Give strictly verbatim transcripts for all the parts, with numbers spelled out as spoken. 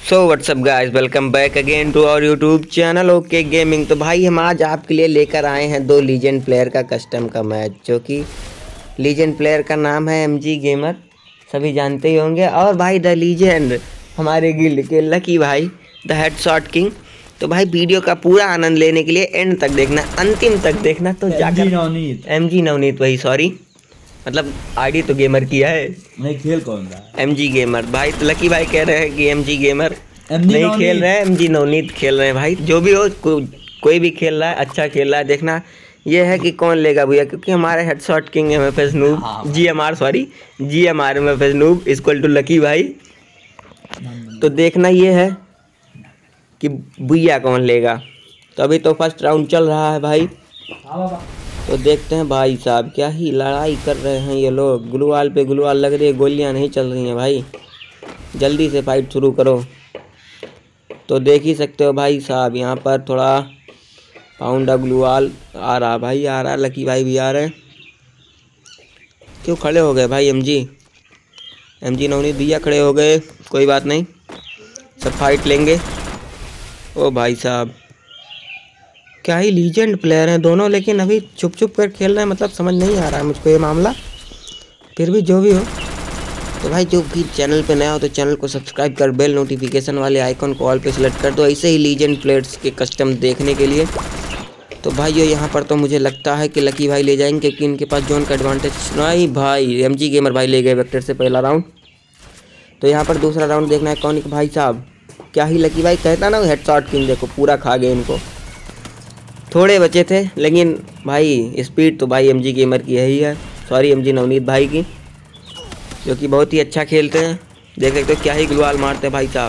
So what's up guys, welcome back again to our YouTube channel okay gaming. तो भाई हम आज आपके लिए लेकर आए हैं दो लीजेंड प्लेयर का कस्टम का मैच, जो कि लीजेंड प्लेयर का नाम है एमजी गेमर, सभी जानते ही होंगे। और भाई द लीजेंड हमारे गिल्ड के लकी भाई द हेडशॉट किंग। तो भाई वीडियो का पूरा आनंद लेने के लिए एंड तक देखना, अंतिम तक देखना। तो जाकर एमजी नवनीत वही सॉरी मतलब आईडी तो गेमर किया है, नहीं खेल कौन रहा है? एमजी गेमर भाई। तो लकी भाई कह रहे हैं कि एमजी गेमर नहीं खेल रहे हैं, एमजी नवनीत खेल रहे हैं। भाई जो भी हो, को, कोई भी खेल रहा है अच्छा खेल रहा है। देखना ये है कि कौन लेगा भैया, क्योंकि हमारे headshot king MFS noob G M R sorry G M R MFS noob equal to Lucky भाई। तो देखना ये है कि भैया कौन लेगा। तो अभी तो फर्स्ट राउंड चल रहा है भाई, तो देखते हैं भाई साहब क्या ही लड़ाई कर रहे हैं ये लोग। गुलवाल पे गुलवाल लग रही है, गोलियां नहीं चल रही हैं भाई, जल्दी से फाइट शुरू करो। तो देख ही सकते हो भाई साहब, यहाँ पर थोड़ा पाउंडा गुलवाल आ रहा भाई, आ रहा लकी भाई भी आ रहे हैं। क्यों खड़े हो गए भाई एमजी एमजी नवनीत भैया खड़े हो गए, कोई बात नहीं, सब फाइट लेंगे। ओ भाई साहब क्या ही लीजेंड प्लेयर हैं दोनों, लेकिन अभी छुप छुप कर खेल रहे हैं, मतलब समझ नहीं आ रहा है मुझको ये मामला। फिर भी जो भी हो, तो भाई जो भी चैनल पे नया हो तो चैनल को सब्सक्राइब कर, बेल नोटिफिकेशन वाले आइकन को ऑल पे सेलेक्ट कर दो, ऐसे ही लीजेंड प्लेयर्स के कस्टम देखने के लिए। तो भाई ये यहाँ पर तो मुझे लगता है कि लकी भाई ले जाएंगे, क्योंकि इनके पास जोन का एडवांटेज नहीं। भाई एमजी गेमर भाई ले गए वेक्टर से पहला राउंड। तो यहाँ पर दूसरा राउंड देखना है कौन। भाई साहब क्या ही लकी भाई कहता ना हेडशॉट किंग, देखो पूरा खा गए इनको। थोड़े बचे थे, लेकिन भाई स्पीड तो भाई एमजी गेमर की है ही है, सॉरी एमजी नवनीत भाई की, जो कि बहुत ही अच्छा खेलते हैं। देख सकते हो क्या ही गुलवाल मारते हैं भाई साहब,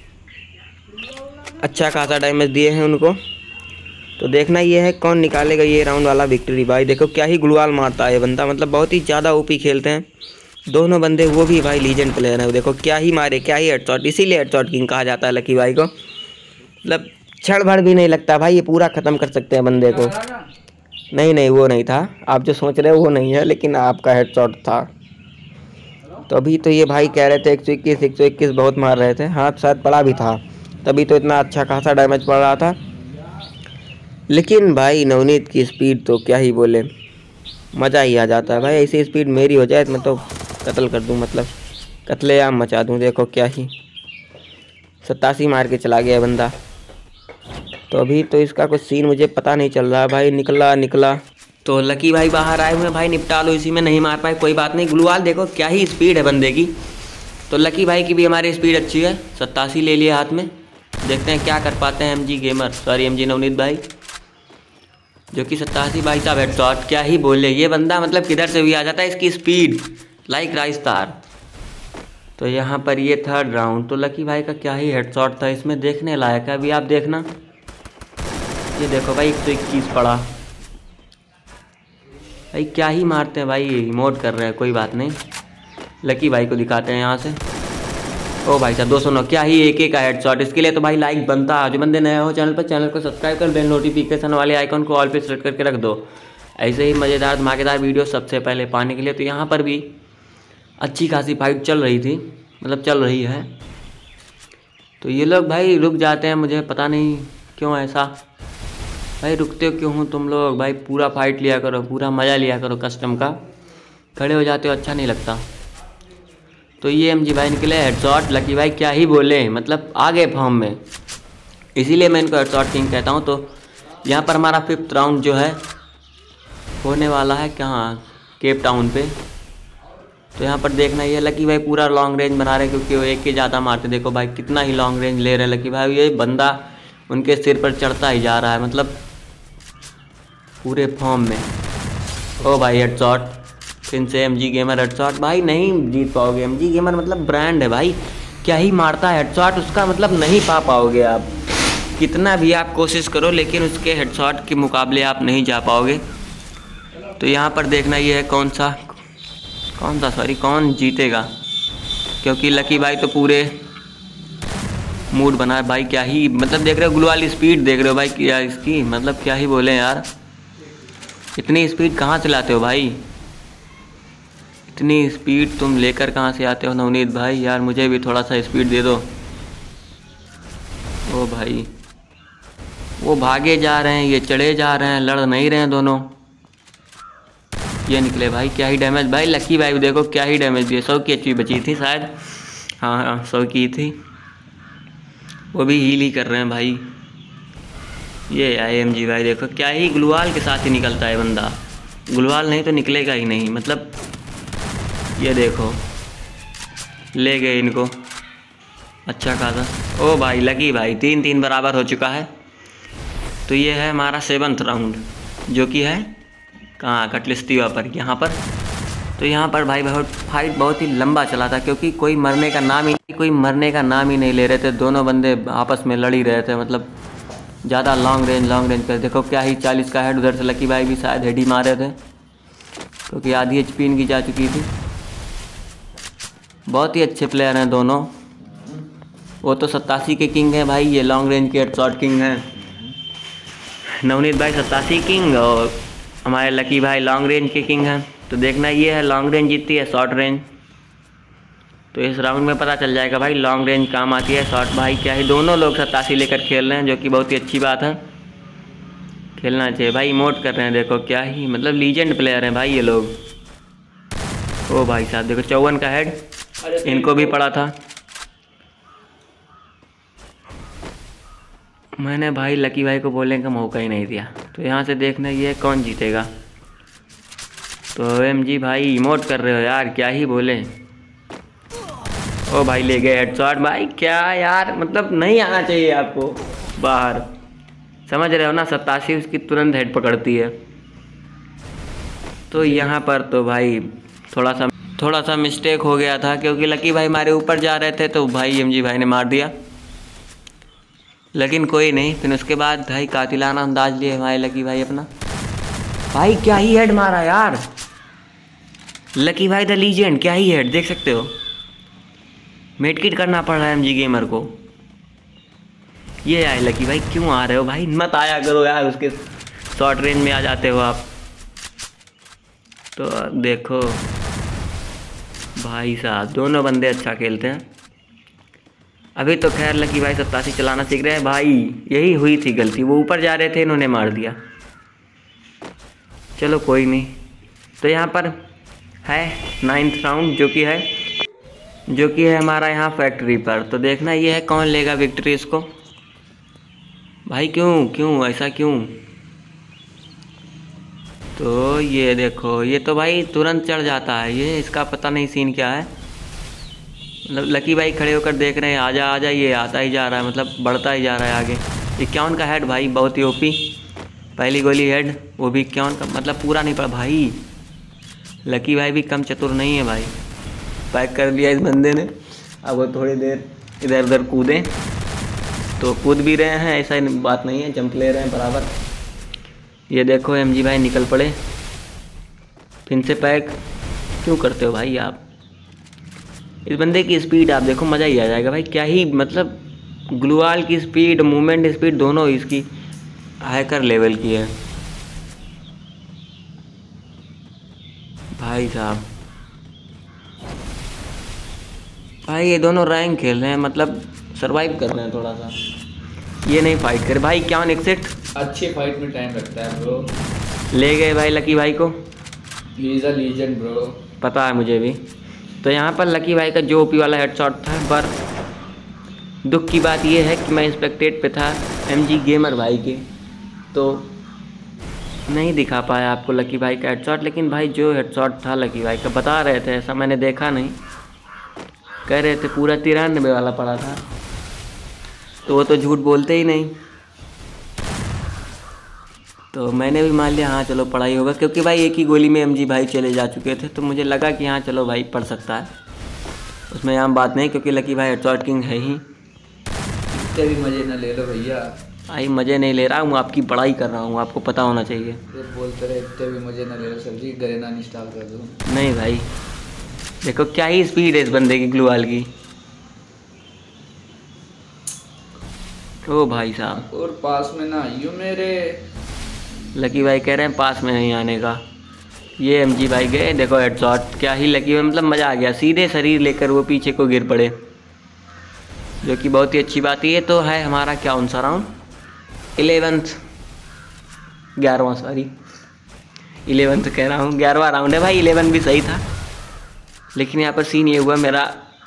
अच्छा खासा डैमेज दिए हैं उनको। तो देखना ये है कौन निकालेगा ये राउंड वाला विक्ट्री। भाई देखो क्या ही गुलवाल मारता है ये बंदा, मतलब बहुत ही ज़्यादा ओपी खेलते हैं दोनों बंदे, वो भी भाई लीजेंड प्लेयर है। देखो क्या ही मारे, क्या ही हेडशॉट, इसीलिए हेडशॉट किंग कहा जाता है लकी भाई को। मतलब क्षण भर भी नहीं लगता भाई, ये पूरा ख़त्म कर सकते हैं बंदे को। नहीं नहीं वो नहीं था, आप जो सोच रहे हो वो नहीं है, लेकिन आपका हेडशॉट था। तो अभी तो ये भाई कह रहे थे एक सौ इक्कीस एक सौ इक्कीस बहुत मार रहे थे, हाथ शायद पड़ा भी था, तभी तो इतना अच्छा खासा डैमेज पड़ रहा था। लेकिन भाई नवनीत की स्पीड तो क्या ही बोले, मज़ा ही आ जाता है भाई। ऐसी स्पीड मेरी हो जाए मैं तो कत्ल कर दूँ, मतलब कत्लेआम मचा दूँ। देखो क्या ही सत्तासी मार के चला गया बंदा। तो अभी तो इसका कुछ सीन मुझे पता नहीं चल रहा भाई, निकला निकला तो लकी भाई बाहर आए हुए भाई, निपटा लो, इसी में नहीं मार पाए कोई बात नहीं। गुलवाल देखो क्या ही स्पीड है बंदे की। तो लकी भाई की भी हमारी स्पीड अच्छी है, सत्तासी ले लिया हाथ में। देखते हैं क्या कर पाते हैं MG gamer sorry MG Navneet भाई, जो कि सत्तासी भाई साहब हेडशॉट, क्या ही बोले ये बंदा, मतलब किधर से भी आ जाता है, इसकी स्पीड लाइक राइस्तार। तो यहाँ पर ये थर्ड राउंड, तो लकी भाई का क्या ही हेडशॉट था, इसमें देखने लायक है। अभी आप देखना, ये देखो भाई एक सौ इक्कीस पड़ा भाई, क्या ही मारते हैं भाई, इमोट कर रहे हैं, कोई बात नहीं। लकी भाई को दिखाते हैं यहाँ से। ओ भाई साहब दो सौ नौ, क्या ही एक एक का हेडशॉट, इसके लिए तो भाई लाइक बनता है। जो बंदे नए हो चैनल पर, चैनल को सब्सक्राइब कर, बेल नोटिफिकेशन वाले आइकन को ऑल पे सेलेक्ट करके रख दो, ऐसे ही मज़ेदार धमाकेदार वीडियो सबसे पहले पाने के लिए। तो यहाँ पर भी अच्छी खासी फाइट चल रही थी, मतलब चल रही है। तो ये लोग भाई रुक जाते हैं, मुझे पता नहीं क्यों ऐसा भाई, रुकते हो क्यों हो तुम लोग भाई, पूरा फाइट लिया करो, पूरा मज़ा लिया करो कस्टम का। खड़े हो जाते हो अच्छा नहीं लगता। तो ये एमजी भाई निकले हेडशॉट, लकी भाई क्या ही बोले, मतलब आ गए फॉर्म में, इसीलिए मैं इनको हेडशॉट किंग कहता हूँ। तो यहाँ पर हमारा फिफ्थ राउंड जो है होने वाला है कहाँ, केप टाउन पे। तो यहाँ पर देखना ये लकी भाई पूरा लॉन्ग रेंज बना रहे, क्योंकि वो एक ही ज़्यादा मारते। देखो भाई कितना ही लॉन्ग रेंज ले रहे हैं लकी भाई, ये बंदा उनके सिर पर चढ़ता ही जा रहा है, मतलब पूरे फॉर्म में। ओ भाई हेडशॉट, फिर से एमजी गेमर हेडशॉट। भाई नहीं जीत पाओगे, एमजी गेमर मतलब ब्रांड है भाई, क्या ही मारता है हेडशॉट, उसका मतलब नहीं पा पाओगे आप, कितना भी आप कोशिश करो, लेकिन उसके हेडशॉट के मुकाबले आप नहीं जा पाओगे। तो यहाँ पर देखना ये है कौन सा कौन सा सॉरी कौन जीतेगा, क्योंकि लकी भाई तो पूरे मूड बना है भाई। क्या ही मतलब देख रहे हो गुलवाल स्पीड, देख रहे हो भाई क्या इसकी, मतलब क्या ही बोले यार, इतनी स्पीड कहाँ से लाते हो भाई, इतनी स्पीड तुम लेकर कहाँ से आते हो नवनीत भाई, यार मुझे भी थोड़ा सा स्पीड दे दो। ओ भाई वो भागे जा रहे हैं, ये चढ़े जा रहे हैं, लड़ नहीं रहे हैं दोनों। ये निकले भाई, क्या ही डैमेज भाई। लकी भाई देखो क्या ही डैमेज दिए। सौ की एचपी बची थी शायद, हाँ हाँ सौ की थी। वो भी हील ही कर रहे हैं भाई। ये आई एम जी भाई देखो क्या ही ग्लूवाल के साथ ही निकलता है बंदा। ग्लूवाल नहीं तो निकलेगा ही नहीं मतलब। ये देखो ले गए इनको अच्छा खासा। ओ भाई लकी भाई तीन तीन बराबर हो चुका है। तो ये है हमारा सेवन्थ राउंड, जो कि है कहाँ कटलिस्तीवा पर, यहाँ पर। तो यहाँ पर भाई बहुत फाइट बहुत ही लंबा चला था, क्योंकि कोई मरने का नाम ही कोई मरने का नाम ही नहीं ले रहे थे। दोनों बंदे आपस में लड़ ही रहे थे, मतलब ज़्यादा लॉन्ग रेंज लॉन्ग रेंज कर। देखो क्या ही चालीस का हेड, उधर से लकी भाई भी शायद हेड ही मारे थे, क्योंकि आधी एच पी इनकी जा चुकी थी। बहुत ही अच्छे प्लेयर हैं दोनों। वो तो सत्तासी के किंग हैं भाई, ये लॉन्ग रेंज के हेडशॉट किंग हैं। नवनीत भाई सत्तासी किंग और हमारे लकी भाई लॉन्ग रेंज के किंग हैं। तो देखना ये है लॉन्ग रेंज जीतती है शॉर्ट रेंज। तो इस राउंड में पता चल जाएगा भाई लॉन्ग रेंज काम आती है शॉर्ट भाई क्या ही। दोनों लोग सत्तासी लेकर खेल रहे हैं, जो कि बहुत ही अच्छी बात है, खेलना चाहिए भाई। इमोट कर रहे हैं देखो क्या ही मतलब लीजेंड प्लेयर हैं भाई ये लोग। ओ भाई साहब देखो चौवन का हेड इनको भी पड़ा था। मैंने भाई लकी भाई को बोलने का मौका ही नहीं दिया। तो यहाँ से देखना ये कौन जीतेगा। तो एम जी भाई इमोट कर रहे हो यार, क्या ही बोले। ओ भाई ले गए हेडशॉट भाई, क्या यार मतलब नहीं आना चाहिए आपको बाहर, समझ रहे हो ना। सत्तासी उसकी तुरंत हेड पकड़ती है। तो यहाँ पर तो भाई थोड़ा सा थोड़ा सा मिस्टेक हो गया था, क्योंकि लकी भाई हमारे ऊपर जा रहे थे तो भाई एम जी भाई ने मार दिया। लेकिन कोई नहीं, फिर उसके बाद भाई कातिलाना अंदाज लिए हमारे लकी भाई अपना। भाई क्या ही हेड मारा यार, लकी भाई द लीजेंड, क्या ही हेड देख सकते हो। मेडकिट करना पड़ रहा है एमजी गेमर को। ये आए लकी भाई, क्यों आ रहे हो भाई, मत आया करो यार, उसके शॉर्ट रेंज में आ जाते हो आप। तो देखो भाई साहब दोनों बंदे अच्छा खेलते हैं। अभी तो खैर लकी भाई सत्तासी चलाना सीख रहे हैं भाई, यही हुई थी गलती, वो ऊपर जा रहे थे इन्होंने मार दिया। चलो कोई नहीं। तो यहाँ पर है नाइन्थ राउंड, जो कि है जो कि है हमारा यहाँ फैक्ट्री पर। तो देखना ये है कौन लेगा विक्ट्री इसको। भाई क्यों क्यों ऐसा क्यों। तो ये देखो ये तो भाई तुरंत चढ़ जाता है, ये इसका पता नहीं सीन क्या है। मतलब लकी भाई खड़े होकर देख रहे हैं, आजा आजा, ये आता ही जा रहा है, मतलब बढ़ता ही जा रहा है आगे। इक्यावन का हेड भाई बहुत ही ओपी, पहली गोली हेड, वो भी इक्यावन का, मतलब पूरा नहीं पड़ा भाई। लकी भाई भी कम चतुर नहीं है भाई, पैक कर लिया इस बंदे ने। अब वो थोड़ी देर इधर उधर कूदें तो कूद भी रहे हैं, ऐसा बात नहीं है, जंप ले रहे हैं बराबर। ये देखो एमजी भाई निकल पड़े, फिर से पैक क्यों करते हो भाई आप। इस बंदे की स्पीड आप देखो, मज़ा ही आ जाएगा भाई। क्या ही मतलब ग्लूवाल की स्पीड, मूवमेंट स्पीड दोनों इसकी हैकर लेवल की है भाई साहब। भाई ये दोनों रैंक खेल रहे हैं, मतलब सरवाइव कर रहे हैं थोड़ा सा, ये नहीं फाइट करे भाई। क्या एक्सेट अच्छी फाइट में टाइम लगता है ब्रो। ले गए भाई लकी भाई को, he is a legend bro, पता है मुझे भी। तो यहाँ पर लकी भाई का जो ओपी वाला हेडशॉट था, पर दुख की बात यह है कि मैं स्पेक्टेट पे था एमजी गेमर भाई के, तो नहीं दिखा पाया आपको लकी भाई का हेडशॉट। लेकिन भाई जो हेडशॉट था लकी भाई का, बता रहे थे, ऐसा मैंने देखा नहीं, कह रहे थे पूरा तिरानवे वाला पड़ा था, तो वो तो झूठ बोलते ही नहीं। तो मैंने भी मान लिया हाँ चलो पढ़ा ही होगा, क्योंकि भाई एक ही गोली में एमजी भाई चले जा चुके थे, तो मुझे लगा कि हाँ चलो भाई पढ़ सकता है, उसमें आम बात नहीं, क्योंकि लकी भाई हेडशॉट किंग है ही। इतने भी मज़े न ले लो भैया। भाई मज़े नहीं ले रहा हूँ, आपकी पढ़ाई कर रहा हूँ, आपको पता होना चाहिए। बोलते रहे इतने भी मज़े न ले लो सर जी, गरेना इंस्टॉल कर दो। नहीं भाई देखो क्या ही स्पीड है इस बंदे की ग्लूवाल की। ओ भाई साहब, और पास में ना आइयो मेरे। लकी भाई कह रहे हैं पास में नहीं आने का। ये एमजी भाई गए, देखो हेडशॉट, क्या ही लकी भाई, मतलब मज़ा आ गया, सीधे शरीर लेकर वो पीछे को गिर पड़े। जो कि बहुत ही अच्छी बात है। ये तो है हमारा क्या कौन सा राउंड, इलेवेंथ ग्यारहवां सॉरी इलेवेंथ कह रहा हूँ, ग्यारहवां राउंड है भाई। इलेवन भी सही था, लेकिन यहाँ पर सीन ये हुआ, मेरा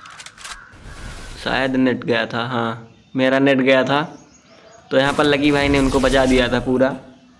शायद नेट गया था, हाँ मेरा नेट गया था, तो यहाँ पर लकी भाई ने उनको बचा दिया था पूरा।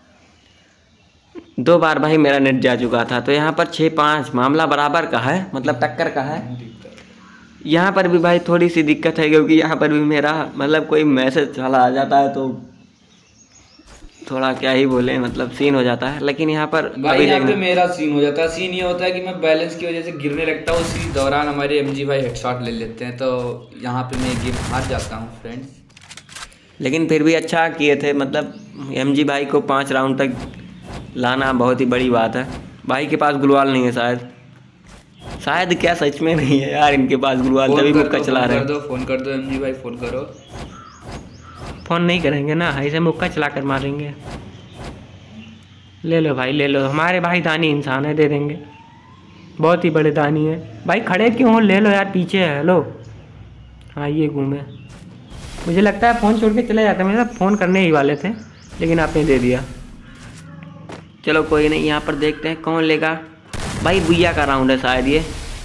दो बार भाई मेरा नेट जा चुका था। तो यहाँ पर छः पाँच मामला बराबर का है, मतलब टक्कर का है। यहाँ पर भी भाई थोड़ी सी दिक्कत है, क्योंकि यहाँ पर भी मेरा मतलब कोई मैसेज चला आ जाता है तो थोड़ा क्या ही बोले, मतलब सीन हो जाता है। लेकिन यहाँ पर भाई यहाँ पे मेरा सीन हो जाता है। सीन ये होता है कि मैं बैलेंस की वजह से गिरने लगता हूँ, उसी दौरान हमारे एमजी भाई हेडशॉट ले लेते हैं, तो यहाँ पे मैं गेम हार जाता हूँ फ्रेंड्स। लेकिन फिर भी अच्छा किए थे, मतलब एमजी भाई को पाँच राउंड तक लाना बहुत ही बड़ी बात है। भाई के पास गुलवाल नहीं है शायद, शायद क्या सच में नहीं है यार इनके पास गुलवाल, तभी मुक्का चला रहे हैं। फोन कर दो एमजी भाई, फोन करो। फ़ोन नहीं करेंगे ना, ऐसे मुक्का चला कर मारेंगे। ले लो भाई ले लो, हमारे भाई दानी इंसान है, दे देंगे, बहुत ही बड़े दानी है भाई। खड़े क्यों हो, ले लो यार, पीछे है। हेलो हाँ ये घूमे, मुझे लगता है फ़ोन छोड़ के चले जाते, मेरा फ़ोन करने ही वाले थे लेकिन आपने दे दिया। चलो कोई नहीं, यहाँ पर देखते हैं कौन लेगा। भाई भैया का राउंड है शायद ये,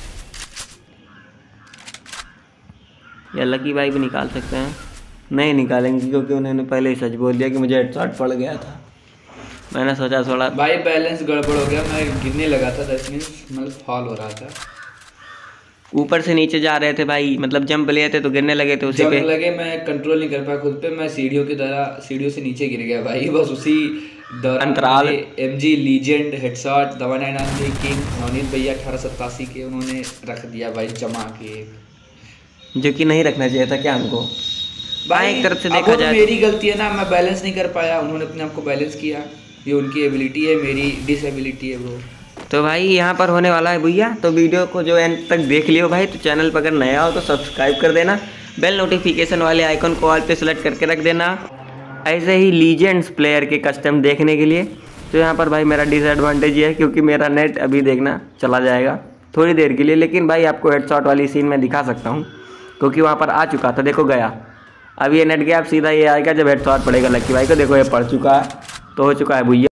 या लकी भाई भी निकाल सकते हैं। नहीं निकालेंगे, क्योंकि उन्होंने पहले ही सच बोल दिया कि मुझे हेडशॉट पड़ गया था। मैंने सोचा थोड़ा भाई बैलेंस गड़बड़ हो गया, मैं गिरने लगा था, दस मिनट मतलब फॉल हो रहा था। ऊपर से नीचे जा रहे थे भाई, मतलब जंप लिए थे तो गिरने लगे थे, उसी पे लगे मैं कंट्रोल नहीं कर पाया खुद पे, मैं सीढ़ियों की तरह सीढ़ियों से नीचे गिर गया भाई। बस उसी दौरान अंतराल एमजी लीजेंड हेडशॉट दवा नाइन किंग नवनीत भैया अठारह सत्तासी के उन्होंने रख दिया भाई जमा के, जो कि नहीं रखना चाहिए था क्या हमको भाई। एक तरफ से देखा जाए मेरी गलती है ना, मैं बैलेंस नहीं कर पाया, उन्होंने अपने आप को बैलेंस किया, ये उनकी एबिलिटी है, मेरी डिसएबिलिटी है वो। तो भाई यहाँ पर होने वाला है भैया, तो वीडियो को जो एंड तक देख लियो भाई। तो चैनल पर अगर नया हो तो सब्सक्राइब कर देना, बेल नोटिफिकेशन वाले आइकन को ऑल पे सेलेक्ट करके रख देना, ऐसे ही लीजेंड्स प्लेयर के कस्टम देखने के लिए। तो यहाँ पर भाई मेरा डिसएडवांटेज ये है, क्योंकि मेरा नेट अभी देखना चला जाएगा थोड़ी देर के लिए, लेकिन भाई आपको हेडशॉट वाली सीन मैं दिखा सकता हूँ, क्योंकि वहाँ पर आ चुका था, देखो गया। अब ये नेट गया, अब सीधा ये आएगा जब हेडशॉट पड़ेगा लक्की भाई को। देखो ये पड़ चुका है, तो हो चुका है भैया।